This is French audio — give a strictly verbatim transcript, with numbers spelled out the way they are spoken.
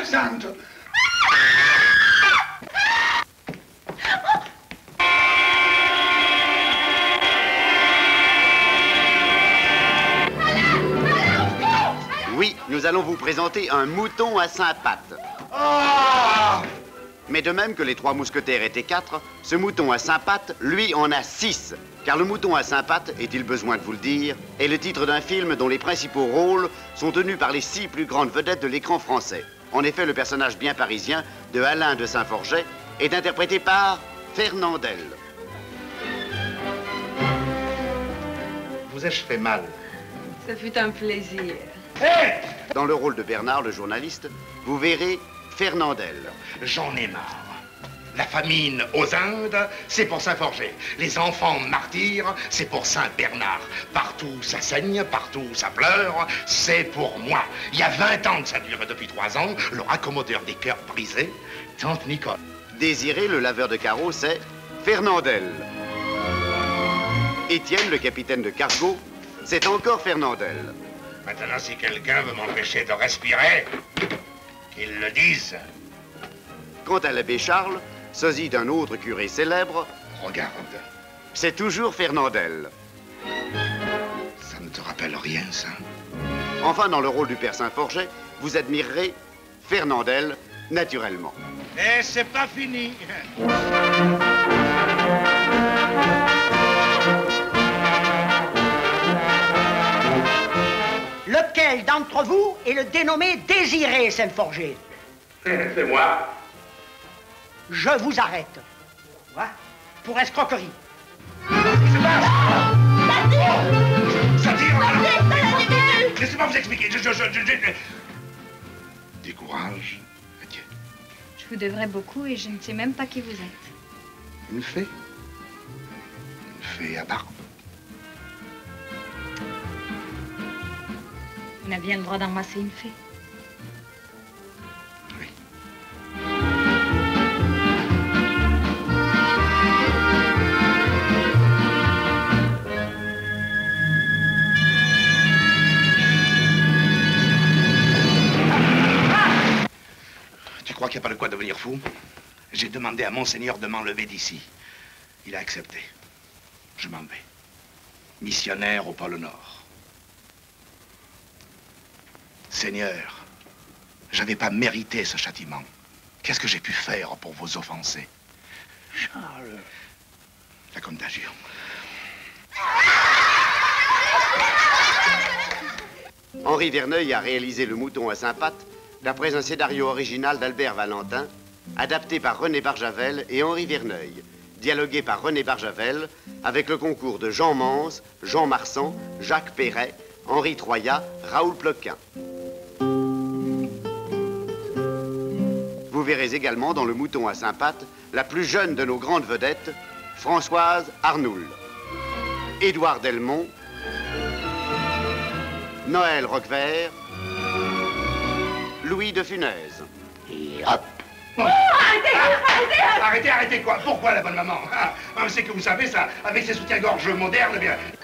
Sainte. Oui, nous allons vous présenter un mouton à cinq pattes. Ah! Mais de même que les trois mousquetaires étaient quatre, ce mouton à cinq pattes, lui, en a six. Car le mouton à cinq pattes, est-il besoin de vous le dire, est le titre d'un film dont les principaux rôles sont tenus par les six plus grandes vedettes de l'écran français. En effet, le personnage bien parisien de Alain de Saint-Forget est interprété par Fernandel. Vous ai-je fait mal? Ça fut un plaisir. Hé! Dans le rôle de Bernard, le journaliste, vous verrez Fernandel. J'en ai marre. La famine aux Indes, c'est pour Saint-Forget. Les enfants martyrs, c'est pour Saint-Bernard. Partout ça saigne, partout ça pleure, c'est pour moi. Il y a vingt ans que ça dure, depuis trois ans, le raccommodeur des cœurs brisés, Tante Nicole. Désiré, le laveur de carreaux, c'est Fernandel. Étienne, le capitaine de cargo, c'est encore Fernandel. Maintenant, si quelqu'un veut m'empêcher de respirer, qu'il le dise. Quant à l'abbé Charles, sosie d'un autre curé célèbre, Regarde. c'est toujours Fernandel. Ça ne te rappelle rien, ça? Enfin, dans le rôle du père Saint-Forget, vous admirerez Fernandel, naturellement. Et c'est pas fini. Lequel d'entre vous est le dénommé Désiré Saint-Forget? C'est moi. Je vous arrête. Voilà. Pour escroquerie. Ça tire. Laissez-moi vous expliquer. Je, je, je, je, je... Décourage. Adieu. Je vous devrais beaucoup et je ne sais même pas qui vous êtes. Une fée. Une fée à barbe. On a bien le droit d'embrasser une fée. Oui. Tu crois qu'il n'y a pas de quoi devenir fou? J'ai demandé à Monseigneur de m'enlever d'ici. Il a accepté. Je m'en vais. Missionnaire au pôle Nord. Seigneur, j'avais pas mérité ce châtiment. Qu'est-ce que j'ai pu faire pour vous offenser? Charles. La contagion. Henri Verneuil a réalisé Le Mouton à cinq pattes d'après un scénario original d'Albert Valentin, adapté par René Barjavel et Henri Verneuil, dialogué par René Barjavel, avec le concours de Jean Mans, Jean Marsan, Jacques Perret, Henri Troyat, Raoul Ploquin. Vous verrez également dans Le Mouton à cinq pattes la plus jeune de nos grandes vedettes, Françoise Arnoul, Édouard Delmont, Noël Roquevert, Louis de Funès. Et hop. Oh, arrêtez, arrêtez, arrêtez, arrêtez quoi? Pourquoi la bonne maman? Ah, c'est que vous savez ça, avec ces soutiens-gorge modernes, eh bien,